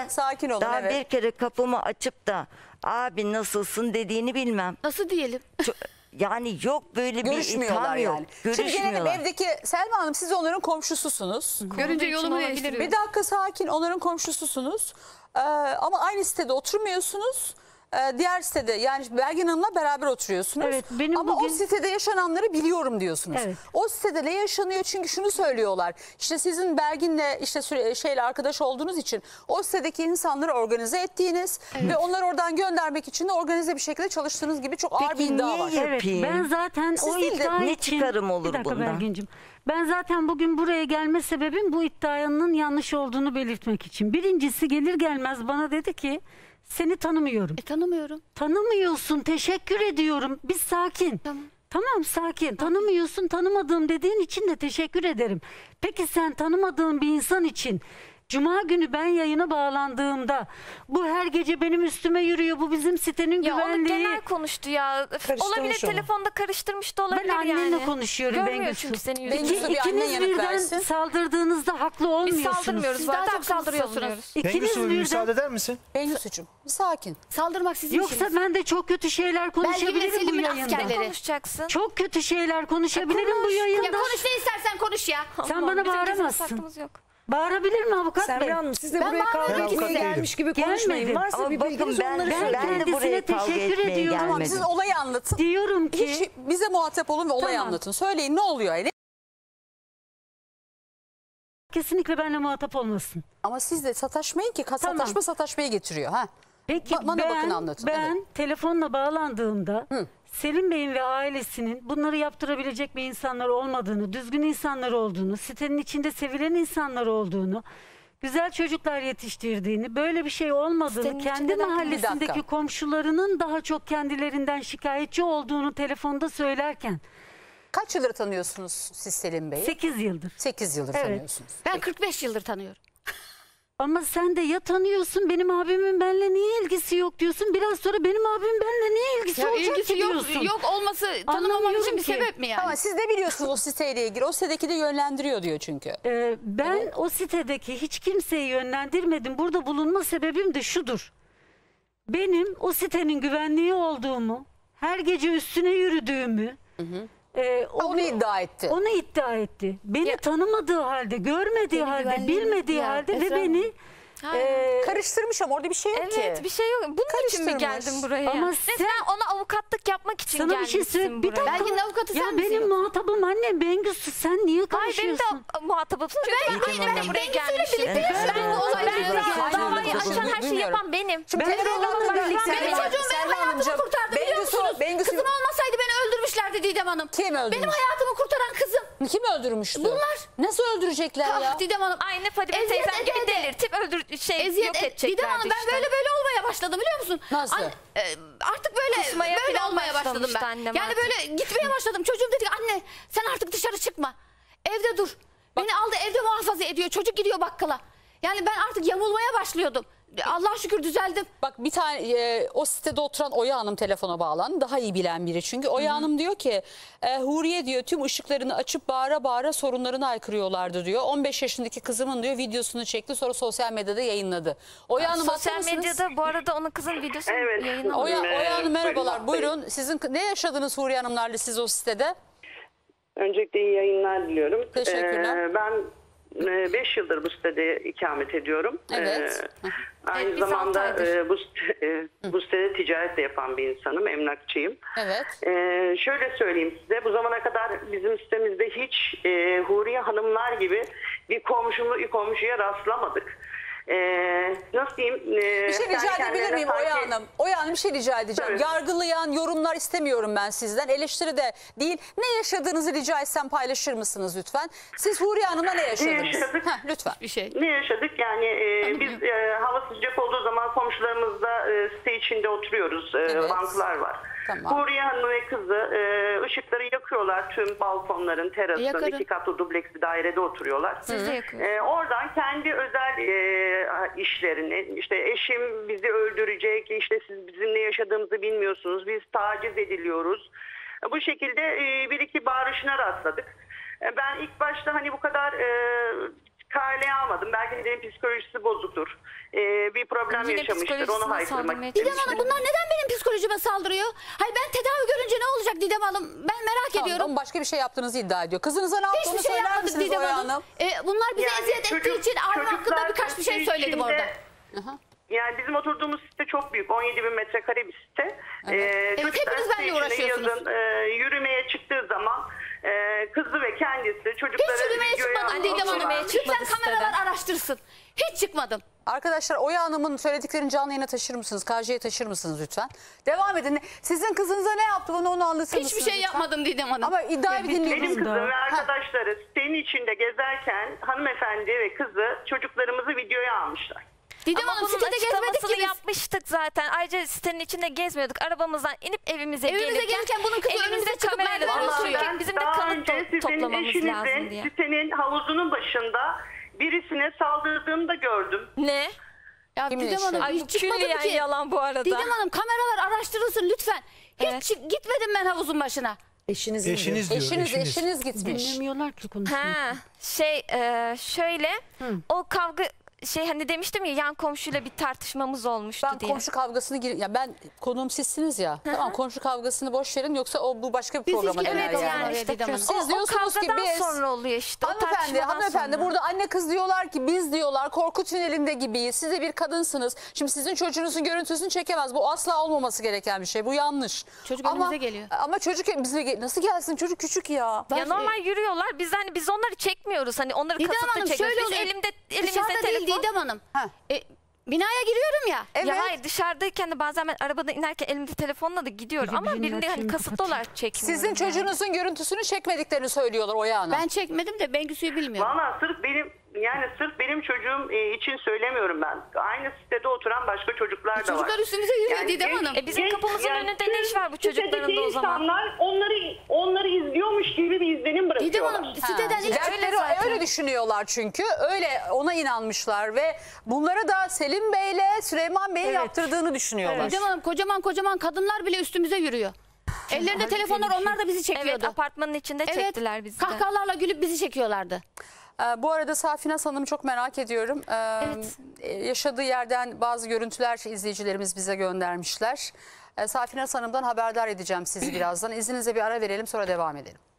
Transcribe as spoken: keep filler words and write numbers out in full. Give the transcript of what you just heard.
ben sakin olun, daha evet. bir kere kapımı açıp da abi nasılsın dediğini bilmem. Nasıl diyelim? Çok, yani yok böyle bir Görüşmüyorlar itham yok. yani. Şimdi gelelim Görüşmüyorlar. evdeki Selma Hanım, siz onların komşususunuz. Görünce yolumu değiştiriyor. Bir dakika sakin, onların komşususunuz. Ee, ama aynı sitede oturmuyorsunuz. Ee, diğer sitede, yani Belgin Hanım'la beraber oturuyorsunuz. Evet, benim ama bugün- o sitede yaşananları biliyorum diyorsunuz. Evet. O sitede ne yaşanıyor, çünkü şunu söylüyorlar. İşte sizin Belgin'le işte süre, şeyle arkadaş olduğunuz için o sitedeki insanları organize ettiğiniz ve onları oradan göndermek için de organize bir şekilde çalıştığınız gibi çok ağır bir Peki iddia niye var. yap- Evet, Yapayım. ben zaten Siz o değil de iddia ne için... çıkarım olur Bir dakika bundan? Belgin'cim. Ben zaten bugün buraya gelme sebebim bu iddianın yanlış olduğunu belirtmek için. Birincisi gelir gelmez bana dedi ki seni tanımıyorum. E tanımıyorum. Tanımıyorsun, teşekkür ediyorum. Biz sakin. Tamam. Tamam sakin. Tanımıyorsun, tanımadığım dediğin için de teşekkür ederim. Peki sen tanımadığın bir insan için Cuma günü ben yayına bağlandığımda bu her gece benim üstüme yürüyor, bu bizim sitenin Ya onu güvenliği. genel konuştu ya. Olabilir, onu. telefonda karıştırmış da olabilir Ben yani. annenle konuşuyorum Görmüyor Bengüsü. çünkü senin Bengüsü yüzünü. bir anne İkiniz yanıt birden versin. saldırdığınızda haklı Biz olmuyorsunuz. saldırmıyoruz. Siz daha Zaten çok bizi saldırıyorsunuz. savunuyoruz. İkiniz Bengüsü, bir müsaade birden. eder misin? Bengüsü'cüm bir sakin. Saldırmak sizin Yoksa işiniz. ben de çok kötü şeyler Belgin ve konuşabilirim bu Selim'in yayında. askerleri. Konuşacaksın. Çok kötü şeyler konuşabilirim bu konuş. yayında. Ya konuş ne istersen konuş ya. Sen Aman, bana bizim gizli bağıramazsın. saklımız yok. Bağırabilir mi avukat bey? Semra Hanım, siz de Ben buraya kavga bağırmadım ki etmeye size. gelmiş gibi konuşmayın. Gelmedim. Varsa Ama bir bakın bilginiz ben, onları Ben ben de kendisine buraya kavga teşekkür etmeye ediyorum. Tamam, gelmedim. siz olayı anlatın. Diyorum ki Hiç bize muhatap olun ve olayı Tamam. anlatın. Söyleyin, ne oluyor yani? kesinlikle benimle muhatap olmasın. Ama siz de sataşmayın ki, Tamam. sataşma sataşmaya getiriyor. Ha. Peki Ba- bana ben, bakın, anlatın, ben evet. telefonla bağlandığımda Hı. Selim Bey'in ve ailesinin bunları yaptırabilecek bir insanlar olmadığını, düzgün insanlar olduğunu, sitenin içinde sevilen insanlar olduğunu, güzel çocuklar yetiştirdiğini, böyle bir şey olmadığını, Sitenin kendi içinde derken bir mahallesindeki dakika. komşularının daha çok kendilerinden şikayetçi olduğunu telefonda söylerken Kaç yıldır tanıyorsunuz siz Selim Bey'i? sekiz yıldır. sekiz yıldır Evet. tanıyorsunuz. Ben kırk beş yıldır tanıyorum. Ama sen de ya tanıyorsun, benim abimin benimle niye ilgisi yok diyorsun. Biraz sonra benim abimin benimle niye ilgisi Ya olacak ilgisi ki yok, diyorsun. yok olması tanımamam Anlamıyorum için bir ki. sebep mi yani? Ama siz de biliyorsunuz o siteyle ilgili. O sitedeki de yönlendiriyor diyor çünkü. Ee, ben o sitedeki hiç kimseyi yönlendirmedim. Burada bulunma sebebim de şudur. Benim o sitenin güvenliği olduğumu, her gece üstüne yürüdüğümü, e, Ha, onu iddia etti. onu iddia etti. Beni Ya- tanımadığı halde, görmediği Seni halde, güvenliğini- bilmediği Ya, halde ve Esra beni Hayır. e, Karıştırmış ama orada bir şey yok ki. Evet, bir şey yok. Bunun için mi Karıştırmış. geldin buraya? Ama Resmen sen- ona avukatlık yapmak için sana bir gelmişsin şey söyle. Bir buraya. dakika. Belgin avukatı Ya sen misin? benim muhatabım annem Bengüsü. Sen niye Hayır, karışıyorsun? benim de muhatabımsın. Çünkü ben, İyi, ben, tamam. buraya Ben gelmişim. birlikte yaşadım Ben, bu olayları. ben Aynı davayı anda açan, her şeyi duymuyorum. yapan benim. Şimdi Ben telefonla de onunla birlikte- Benim Selma- çocuğum benim Selma hayatımı Hanımcığım, kurtardı biliyor Bengüsü- musunuz? Bengüsü- Kızım olmasaydı beni öldürmüşlerdi Didem Hanım. Kim öldürmüş? Benim hayatımı kurtaran kızım. Kim öldürmüştü? Bunlar. Nasıl öldürecekler ya? Ah Didem Hanım. Aynı Fadime Eziyet teyzem gibi ede ede. delirtip öldür şey Eziyet yok et- edeceklerdi Didem Hanım ben işte. böyle böyle olmaya başladım biliyor musun? Nasıl? An- e, artık böyle Kusmaya böyle falan olmaya başladım başlamıştı ben. annem Yani artık. böyle gitmeye başladım. Çocuğum dedi ki anne sen artık dışarı çıkma. Evde dur. Beni aldı evde muhafaza ediyor. Çocuk gidiyor bakkala. Yani ben artık yamulmaya başlıyordum. Allah'a şükür düzeldim. Bak bir tane e, o sitede oturan Oya Hanım telefona bağlandı. Daha iyi bilen biri çünkü. Oya Hanım diyor ki e, Huriye diyor tüm ışıklarını açıp bağıra bağıra sorunlarını aykırıyorlardı diyor. on beş yaşındaki kızımın diyor videosunu çekti, sonra sosyal medyada yayınladı. Oya Hanım Sosyal hatırlar mısınız? medyada bu arada onun kızın videosu Evet. yayınlanıyor. Oya, Ee, Oya Hanım merhabalar. buyurun. Buyurun. Sizin ne yaşadınız Huriye Hanımlarla siz o sitede? Öncelikle iyi yayınlar diliyorum. Teşekkürler. Ee, ben beş yıldır bu sitede ikamet ediyorum. Evet. Ee, aynı Evet, biz altı zamanda aydır. e, bu, site- e, bu sitede ticaret de yapan bir insanım. Emlakçıyım. Evet. Ee, şöyle söyleyeyim size. Bu zamana kadar bizim sitemizde hiç e, Huriye Hanımlar gibi bir komşumu, komşuya rastlamadık. Ee, nasıl diyeyim? Ee, Bir şey rica kendi edebilir kendine miyim sanki- Oya Hanım? Oya Hanım bir şey rica edeceğim. Evet. Yargılayan yorumlar istemiyorum ben sizden. Eleştiri de değil. Ne yaşadığınızı rica etsem paylaşır mısınız lütfen? Siz Huriye Hanım'la ne yaşadınız? yaşadık? Heh, lütfen. Bir şey. Ne yaşadık? Yani e, biz e, hava sıcak olduğu zaman komşularımızla e, site içinde oturuyoruz. E, Evet. banklar var. Tamam. Huriye Hanım ve kızı e, ışıkları yakıyorlar. Tüm balkonların, terasın, Yakarım. iki katlı dubleks bir dairede oturuyorlar. Siz de yakıyorsunuz. E, oradan kendi özel e, işlerini, işte eşim bizi öldürecek, işte siz bizim ne yaşadığımızı bilmiyorsunuz, biz taciz ediliyoruz. E, bu şekilde e, bir iki bağırışına rastladık. E, ben ilk başta hani bu kadar e, kaleye almadım. Belki dedim psikolojisi bozuktur. E, e, bir problem Yine yaşamıştır. Onu psikolojisine haykırmak saldırmaya istemiştir. Didem Hanım bunlar neden benim psikolojime saldırıyor? Hayır ben tedavi görünce ne olacak Didem Hanım? Ben merak Tamam, ediyorum. ama başka bir şey yaptığınızı iddia ediyor. Kızınıza ne yaptığını Hiçbir şey söyler yapmadık misiniz Didem Oya Hanım. Hanım? E, bunlar bize Yani eziyet çocuk- ettiği için Arma hakkında çocuklar birkaç bir şey içinde- söyledim orada. Yani bizim oturduğumuz site çok büyük. on yedi bin metrekare bir site. Evet. Evet, hepiniz benimle uğraşıyorsunuz. Yazın, e, yürümeye çıktığı zaman e, kızı ve kendisi çocukları Hiç yürümeye videoya çıkmadım alıyorlar. Didem Hanım. yürümeye çıkmadı Lütfen kameralar siteden. araştırsın. Hiç çıkmadım. Arkadaşlar Oya Hanım'ın söylediklerini canlı yayına taşır mısınız? K J'ye taşır mısınız lütfen? Devam edin. Sizin kızınıza ne yaptı bunu onu anlatır Hiçbir mısınız şey lütfen? yapmadım Didem Hanım. Ama iddiayı bir dinleyelim. Benim kızım da. ve arkadaşları sitenin içinde gezerken hanımefendi ve kızı çocuklarımızı videoya almışlar. Didem Ama Hanım bunun sitede gezmedik açıklamasını ki biz. yapmıştık zaten. Ayrıca sitenin içinde gezmiyorduk. Arabamızdan inip evimize, Evimize gelirken, gelirken bunun kızı önümüze elimizde çıkıp kamerayla merdiven dolaşırken oturuyor. bizim de Daha kanıt önce to- sizin toplamamız lazım eşinizin diye. sitenin havuzunun başında birisine saldırdığını da gördüm. Ne? Ya Kimin Didem eşi? Hanım Ay bu hiç çıkmadım külliyen ki. yalan bu arada. Didem Hanım kameralar araştırılsın lütfen. Hiç Evet. çık- gitmedim ben havuzun başına. Eşiniz Eşiniz diyor. Eşiniz, eşiniz. eşiniz gitmiş. Dinlemiyorlar ki konuşmayı. Ha, şey e, şöyle o kavga şey hani demiştim ya yan komşuyla bir tartışmamız olmuştu Ben diye. komşu kavgasını gir ya ben konuğum sizsiniz ya. Tamam komşu kavgasını boş verin yoksa o bu başka bir Biz programa hiç- döner evet, yani. yani. işte Didem Hanım. Siz o, o diyorsunuz ki kavgadan biz- sonra oluyor işte. O Hanımefendi, tartışmadan hanımefendi sonra. burada anne kız diyorlar ki biz diyorlar korku tünelinde gibiyiz. Siz de bir kadınsınız. Şimdi sizin çocuğunuzun görüntüsünü çekemez. Bu asla olmaması gereken bir şey. Bu yanlış. Çocuk ama, önümüze geliyor. Ama çocuk bize ge- nasıl gelsin? Çocuk küçük ya. Ya normal yürüyorlar. Biz hani biz onları çekmiyoruz. Hani onları Didem kasıtlı Hanım çekiyoruz. şöyle Biz oluyor. elimde elimizde Dışarıda değil telefon. Didem Hanım. Ha. E, binaya giriyorum ya. Evet. Ya hayır dışarıdayken de bazen ben arabadan inerken elimde telefonla da gidiyorum Biri ama birinin birini hani açığını kasıtlı kapatıyor. olarak çekmiyorum. Sizin yani. çocuğunuzun görüntüsünü çekmediklerini söylüyorlar Oya Hanım. Ben çekmedim de Bengüsü'yü bilmiyorum. Valla sırf benim yani sırf benim çocuğum e, için söylemiyorum ben. Aynı sitede oturan başka çocuklar da var. Çocuklar üstümüze yürüyor Yani Didem genç- Hanım. E bizim kapımızın önünde ne iş var bu çocukların da sitedeki o zaman? insanlar onları onları izliyormuş gibi bir izlenim Didem bırakıyorlar. Hanım siteden hiç Dertleri öyle, öyle düşünüyorlar çünkü. Öyle ona inanmışlar ve bunları da Selim Bey'le Süleyman Bey'in Evet. yaptırdığını düşünüyorlar. Didem Hanım kocaman kocaman kadınlar bile üstümüze yürüyor. Ellerinde telefonlar onlar da bizi çekiyordu. Evet apartmanın içinde Evet, çektiler bizi de. kahkahalarla gülüp bizi çekiyorlardı. Ee, bu arada Safinaz Hanım'ı çok merak ediyorum. Ee, Evet. e, Yaşadığı yerden bazı görüntüler izleyicilerimiz bize göndermişler. Ee, Safinaz Hanım'dan haberdar edeceğim sizi birazdan. İzninizle bir ara verelim sonra devam edelim.